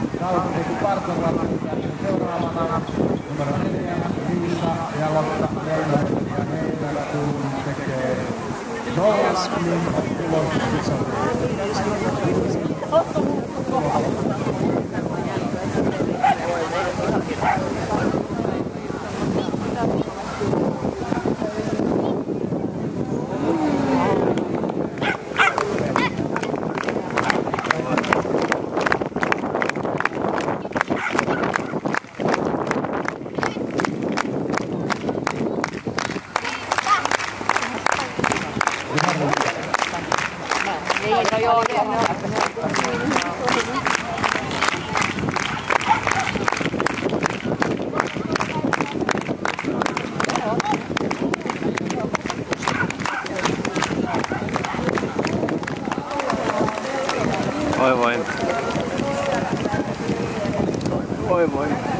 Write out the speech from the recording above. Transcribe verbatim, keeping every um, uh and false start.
Kaupunki Parkkovalla seuraavana numero neljä, Liisa ja Lotta Leinonen ja heillä kun tekee nollas, niin tulos Voi voi. Voi voi.